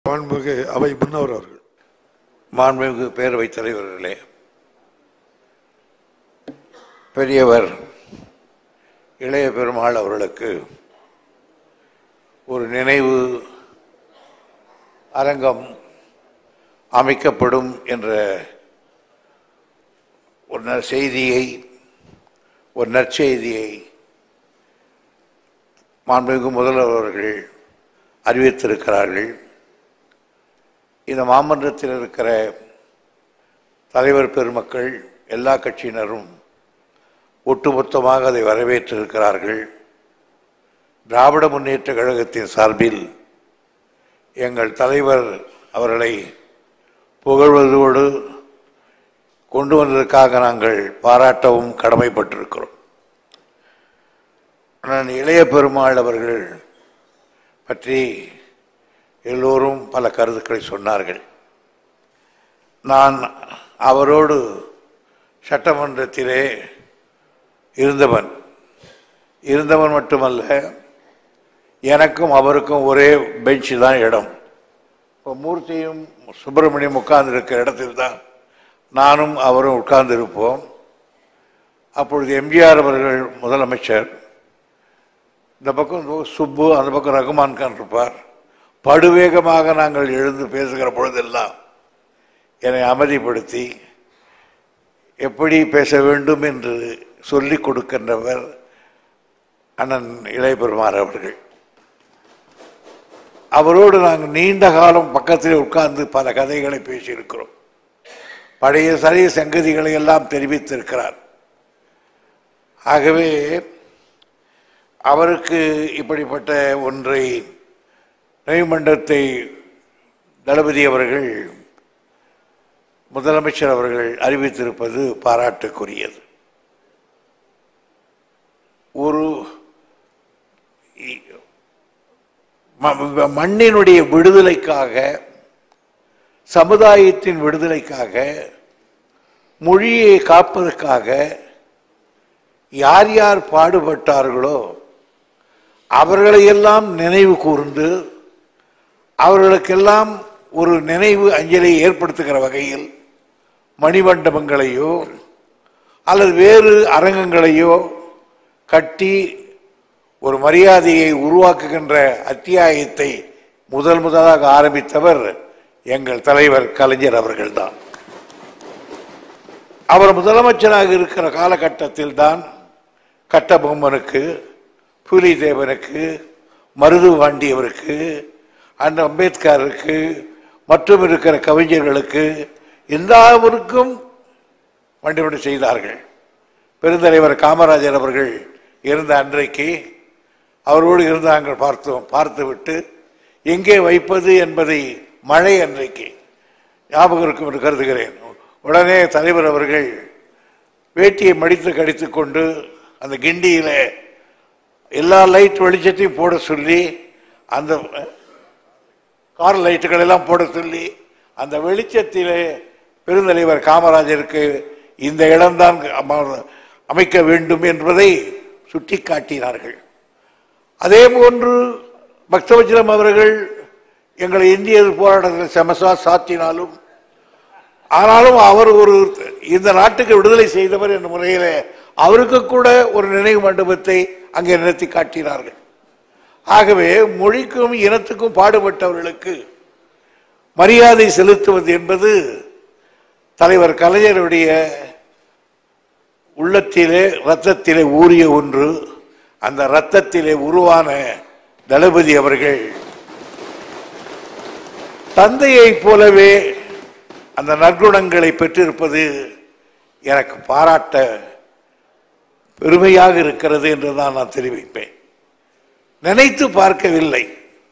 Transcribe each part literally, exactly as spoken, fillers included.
மாண்புமிகு அவை முன்னவர் அவர்கள். மாண்புமிகு பேரவைத் தலைவர்களே, பெரியவர் இளைய பெருமாள் அவர்களுக்கு ஒரு நினைவு அரங்கம் அமைக்கப்படும் என்ற ஒரு செய்தியை ஒரு நற்செய்தியை மாண்புமிகு முதல்வர் அவர்கள் அறிவித்திருக்கிறார்கள். இந்த மாமன்றத்தில் இருக்கிற தலைவர் பெருமக்கள் எல்லா கட்சியினரும் ஒட்டுமொத்தமாக அதை வரவேற்றிருக்கிறார்கள். திராவிட முன்னேற்ற கழகத்தின் சார்பில் எங்கள் தலைவர் அவர்களை புகழ்வதோடு கொண்டு வந்ததற்காக நாங்கள் பாராட்டவும் கடமைப்பட்டிருக்கிறோம். நான் இளைய பெருமாள் அவர்கள் பற்றி எல்லோரும் பல கருத்துக்களை சொன்னார்கள். நான் அவரோடு சட்டமன்றத்திலே இருந்தவன் இருந்தவன் மட்டுமல்ல, எனக்கும் அவருக்கும் ஒரே பெஞ்சு தான் இடம். இப்போ மூர்த்தியும் சுப்பிரமணியம் உட்கார்ந்து இருக்கிற இடத்தில் தான் நானும் அவரும் உட்கார்ந்து இருப்போம். அப்பொழுது எம்ஜிஆர் அவர்கள் முதலமைச்சர், இந்த பக்கம் சுப்பு, அந்த பக்கம் ரகுமான் கான் இருப்பார். படுவேகமாக நாங்கள் எழுந்து பேசுகிற பொழுதெல்லாம் என்னை அமைதிப்படுத்தி எப்படி பேச வேண்டும் என்று சொல்லிக் கொடுக்கின்றவர் அண்ணன் இளைய பெருமாள் அவர்கள். அவரோடு நாங்கள் நீண்ட காலம் பக்கத்தில் உட்கார்ந்து பல கதைகளை பேசியிருக்கிறோம். பழைய சரிய சங்கதிகளை எல்லாம் தெரிவித்திருக்கிறார். ஆகவே அவருக்கு இப்படிப்பட்ட ஒன்றை நினைவுமன்றத்தை தளபதி அவர்கள் முதலமைச்சர் அவர்கள் அறிவித்திருப்பது பாராட்டுக்குரியது. ஒரு மண்ணினுடைய விடுதலைக்காக, சமுதாயத்தின் விடுதலைக்காக, மொழியை காப்பதற்காக யார் யார் பாடுபட்டார்களோ அவர்களையெல்லாம் நினைவு கூர்ந்து அவர்களுக்கெல்லாம் ஒரு நினைவு அஞ்சலியை ஏற்படுத்துகிற வகையில் மணிமண்டபங்களையோ அல்லது வேறு அரங்கங்களையோ கட்டி ஒரு மரியாதையை உருவாக்குகின்ற அத்தியாயத்தை முதல் முதலாக ஆரம்பித்தவர் எங்கள் தலைவர் கலைஞர் அவர்கள்தான். அவர் முதலமைச்சராக இருக்கிற காலகட்டத்தில் தான் கட்டபொம்மனுக்கு, புலிதேவனுக்கு, மருதுபாண்டியவருக்கு, அண்ணன் அம்பேத்கருக்கு மற்றும் இருக்கிற கவிஞர்களுக்கு எல்லாருக்கும் வண்டிபடி செய்தார்கள். பெருந்தலைவர் காமராஜர் அவர்கள் இருந்த அன்றைக்கு அவரோடு இருந்து நாங்கள் பார்த்தோம். பார்த்துவிட்டு எங்கே வைப்பது என்பதை மழை அன்றைக்கு ஞாபகம் இருக்கும் என்று கருதுகிறேன். உடனே தலைவர் அவர்கள் வேட்டியை மடித்து கடித்து கொண்டு அந்த கிண்டியில எல்லா லைட் வெளிச்சத்தையும் போட சொல்லி, அந்த கார் லைட்டுகள் எல்லாம் போட சொல்லி, அந்த வெளிச்சத்திலே பெருந்தலைவர் காமராஜருக்கு இந்த இடம்தான் அமைக்க வேண்டும் என்பதை சுட்டி காட்டினார்கள். அதே போன்று பக்தவச்சலம் அவர்கள் எங்களை இந்திய போராட்டத்தில் செமசா சாத்தினாலும், ஆனாலும் அவர் ஒரு இந்த நாட்டுக்கு விடுதலை செய்தவர் என்ற முறையில் அவருக்கு கூட ஒரு நினைவு மண்டபத்தை அங்கே நிறுத்தி காட்டினார்கள். ஆகவே மொழிக்கும் இனத்துக்கும் பாடுபட்டவர்களுக்கு மரியாதை செலுத்துவது என்பது தலைவர் கலைஞருடைய உள்ளத்திலே இரத்தத்திலே ஊறிய ஒன்று. அந்த இரத்தத்திலே உருவான தளபதி அவர்கள் தந்தையைப் போலவே அந்த நற்குணங்களை பெற்றிருப்பது எனக்கு பாராட்ட பெருமையாக இருக்கிறது என்றுதான் நான் தெரிவிப்பேன். நினைத்து பார்க்கவில்லை.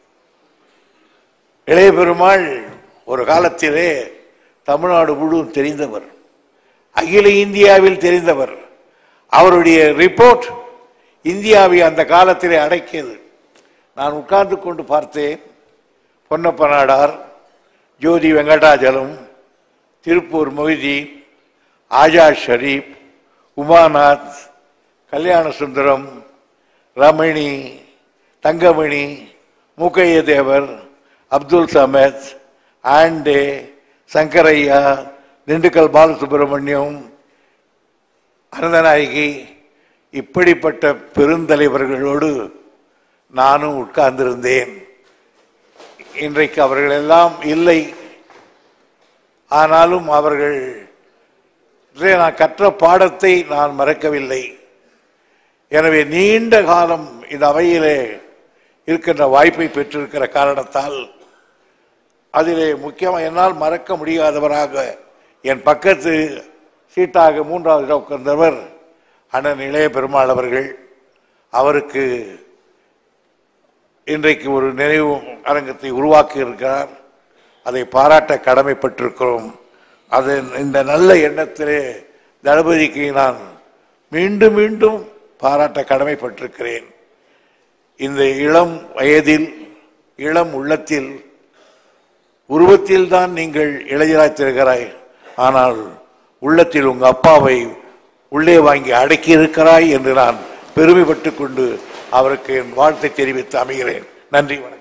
இளைய பெருமாள் ஒரு காலத்திலே தமிழ்நாடு முழுவதும் தெரிந்தவர், அகில இந்தியாவில் தெரிந்தவர். அவருடைய ரிப்போர்ட் இந்தியாவை அந்த காலத்திலே அடக்கியது. நான் உட்கார்ந்து கொண்டு பார்த்தேன். பொன்னப்ப நாடார், ஜோதி வெங்கடாஜலம், திருப்பூர் மொய்தி, ஆஜாத் ஷரீப், உமாநாத், கல்யாண சுந்தரம், ரமணி, தங்கமணி, மூக்கைய தேவர், அப்துல் சமத், ஆண்டே, சங்கரையா, திண்டுக்கல் பாலசுப்ரமணியம், அனந்தநாயகி, இப்படிப்பட்ட பெருந்தலைவர்களோடு நானும் உட்கார்ந்திருந்தேன். இன்றைக்கு அவர்கள் எல்லாம் இல்லை. ஆனாலும் அவர்கள் நான் கற்ற பாடத்தை நான் மறக்கவில்லை. எனவே நீண்ட காலம் இந்த அவையிலே இருக்கின்ற வாய்ப்பை பெற்றிருக்கிற காரணத்தால் அதிலே முக்கியமாக என்னால் மறக்க முடியாதவராக என் பக்கத்து சீட்டாக மூன்றாவது உட்கார்ந்தவர் அண்ணன் இளைய பெருமாள் அவர்கள். அவருக்கு இன்றைக்கு ஒரு நினைவு அரங்கத்தை உருவாக்கி இருக்கிறார். அதை பாராட்ட கடமைப்பட்டிருக்கிறோம். அது இந்த நல்ல எண்ணத்திலே தளபதிக்கு நான் மீண்டும் மீண்டும் பாராட்ட கடமைப்பட்டிருக்கிறேன். இந்த இளம் வயதில் இளம் உள்ளத்தில் உருவத்தில் தான் நீங்கள் இளைஞராய் திரிகிறாய், ஆனால் உள்ளத்தில் உங்க அப்பாவை உள்ளே வாங்கி அடக்கி இருக்கிறாய் என்று நான் பெருமைப்பட்டுக் கொண்டு அவருக்கு என் வாழ்த்தை தெரிவித்து அமைகிறேன். நன்றி, வணக்கம்.